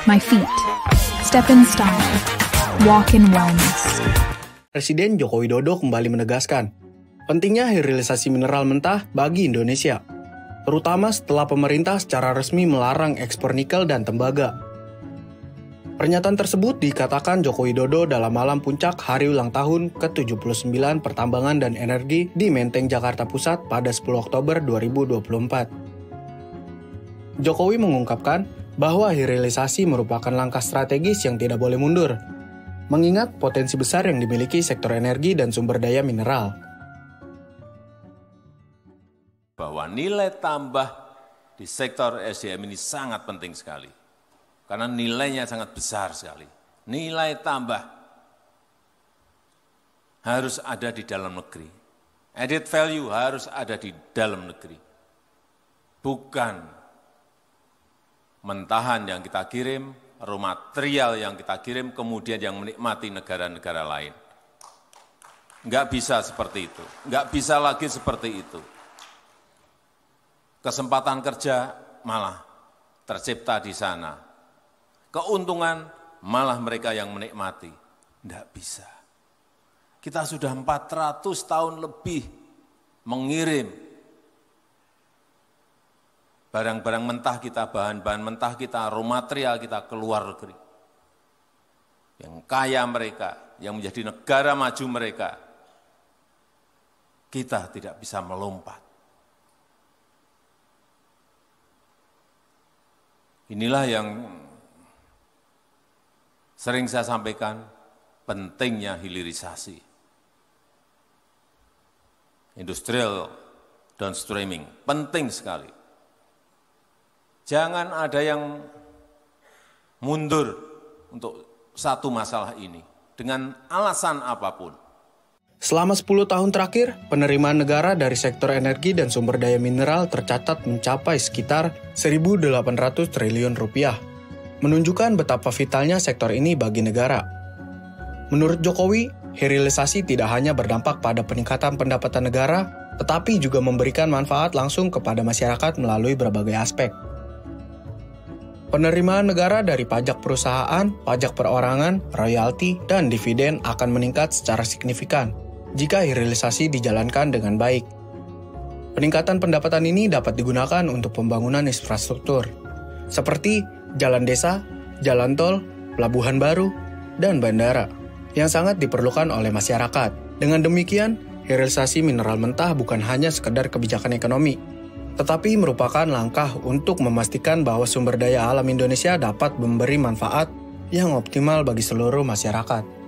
My feet. Step in style. Walk in wellness. Presiden Joko Widodo kembali menegaskan pentingnya hilirisasi mineral mentah bagi Indonesia, terutama setelah pemerintah secara resmi melarang ekspor nikel dan tembaga. Pernyataan tersebut dikatakan Joko Widodo dalam malam puncak hari ulang tahun ke-79 Pertambangan dan Energi di Menteng, Jakarta Pusat pada 10 Oktober 2024. Jokowi mengungkapkan bahwa hilirisasi merupakan langkah strategis yang tidak boleh mundur, mengingat potensi besar yang dimiliki sektor energi dan sumber daya mineral. Bahwa nilai tambah di sektor SDM ini sangat penting sekali. Karena nilainya sangat besar sekali. Nilai tambah harus ada di dalam negeri. Added value harus ada di dalam negeri. Bukan mentahan yang kita kirim, raw material yang kita kirim, kemudian yang menikmati negara-negara lain. Enggak bisa seperti itu. Enggak bisa lagi seperti itu. Kesempatan kerja malah tercipta di sana. Keuntungan malah mereka yang menikmati. Enggak bisa. Kita sudah 400 tahun lebih mengirim barang-barang mentah kita, bahan-bahan mentah kita, raw material kita ke luar negeri. Yang kaya mereka, yang menjadi negara maju mereka, kita tidak bisa melompat. Inilah yang sering saya sampaikan, pentingnya hilirisasi. Industrial downstreaming, penting sekali. Jangan ada yang mundur untuk satu masalah ini dengan alasan apapun. Selama 10 tahun terakhir, penerimaan negara dari sektor energi dan sumber daya mineral tercatat mencapai sekitar 1.800 triliun rupiah, menunjukkan betapa vitalnya sektor ini bagi negara. Menurut Jokowi, hilirisasi tidak hanya berdampak pada peningkatan pendapatan negara, tetapi juga memberikan manfaat langsung kepada masyarakat melalui berbagai aspek. Penerimaan negara dari pajak perusahaan, pajak perorangan, royalti, dan dividen akan meningkat secara signifikan jika hilirisasi dijalankan dengan baik. Peningkatan pendapatan ini dapat digunakan untuk pembangunan infrastruktur, seperti jalan desa, jalan tol, pelabuhan baru, dan bandara, yang sangat diperlukan oleh masyarakat. Dengan demikian, hilirisasi mineral mentah bukan hanya sekedar kebijakan ekonomi, tetapi merupakan langkah untuk memastikan bahwa sumber daya alam Indonesia dapat memberi manfaat yang optimal bagi seluruh masyarakat.